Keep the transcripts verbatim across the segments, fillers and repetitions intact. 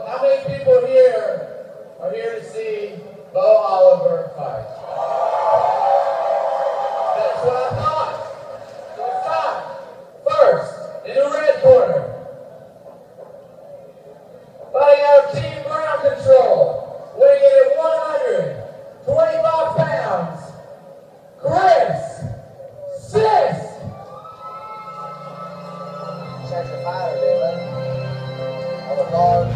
How many people here are here to see Bo Oliver fight? That's what I thought. So it's time. First, in the red corner, fighting out of Team Ground Control, weighing in at one hundred twenty-five pounds, Chris Sis. Check your fighter, David. On the guard.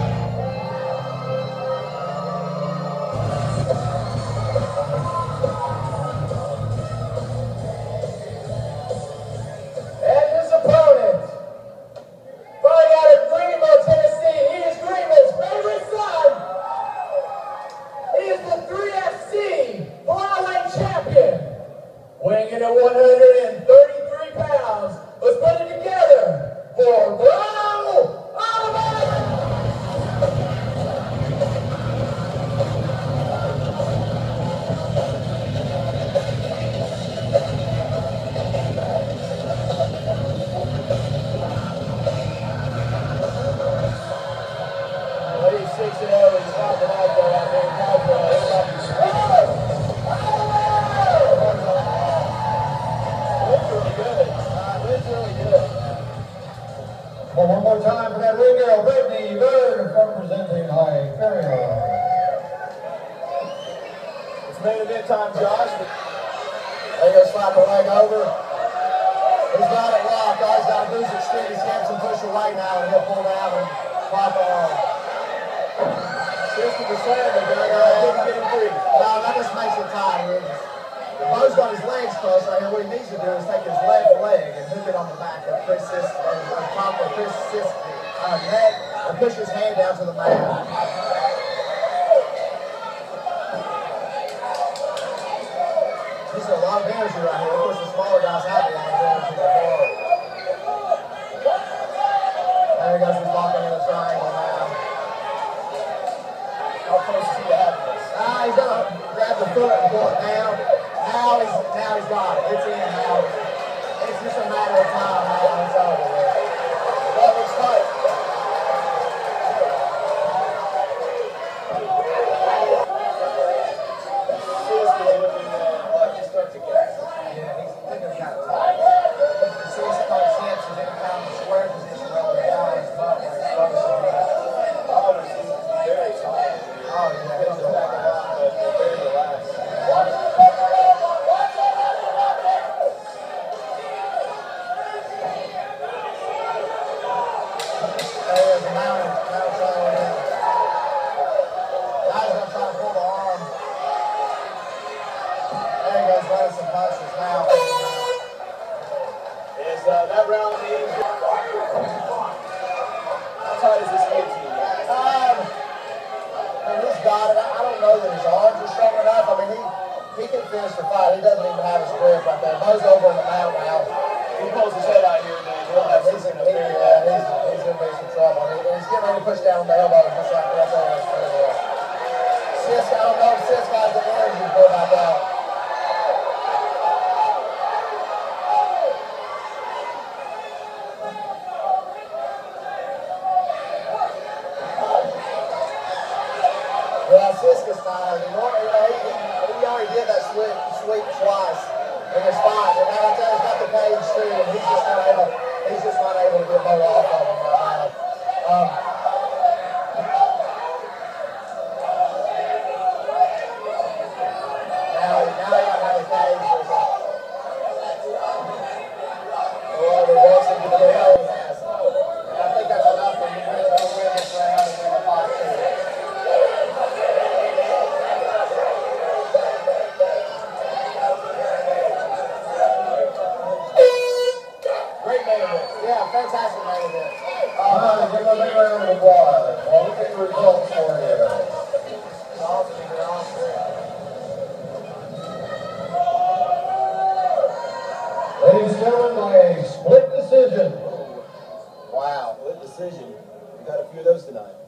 And his opponent, fighting out of Greeneville, Tennessee, he is Greeneville's favorite son. He is the three F C flyweight champion, weighing in at one hundred thirty-three pounds. Let's put it together for Bo Oliver! six and oh, he's popping out there out there in California. It's really good. Uh, it's really good. Well, one more time for that ring girl, Brittany Bird, representing Hyperion. It's main event time, Josh. There you go, slap the leg over. He's got it locked. All he's got to do is extend his hips and push away now, and he'll pull down and pop the arm. sixty percent of the guy didn't get him free. No, that just makes it tight. Bo's got his legs crossed right here. What he needs to do is take his left leg and hook it on the back of Chris Sis, on top of Chris Sis' uh, neck, and push his hand down to the mat. These are a lot of energy right here. Of course, the smaller guys have a lot of energy before. There he goes. He's locking in a triangle now. How close is he to having this? Ah, he's gonna grab the foot and pull it down. Now he's now he's got it. It's in now. It's just a matter of time now. It's over with. That looks tight. Sis is looking uh, like he starts to get. Yeah, he's thinking kind of tight. You can see his close hips. He's in kind of a square position where he's down his butt where he's focusing. Oliver seems to be very tight. Oh yeah, He's back a lot, but very relaxed. There's a mountain. Mountain triangle in. Now he's going to try to pull the arm. There he goes, running some punches now. Is uh, that round means? How tight is this kid to you? Um, and he's got it. I don't know that his arms are strong enough. I mean, he, he can finish the fight. He doesn't even have his grip right there. Bo's over on the mount now. He pulls his head out here, man. He'll have He's in, something to he, figure yeah, out. he's, he's in big some trouble. He, he's getting ready to push down on the elbows just like that's all that's pretty well. Sis, I don't know if Sis got the energy to pull back out. Yeah, Siska's tired. He, you know, he, he already did that sweep, sweep twice in his fight. And now he's got the cage too, and he's just not able. He's just not able to get Bo off of him right now. Um, now, now he got out of the cage. Whoever wants him to get out, he has. And I think that's enough for him to win this round and win the fight too. Yeah, fantastic main event. All right, give them a big round of applause. Well, look at the results for you. Awesome, you're awesome. Ladies and gentlemen, by a split decision. Wow, split decision. We got a few of those tonight.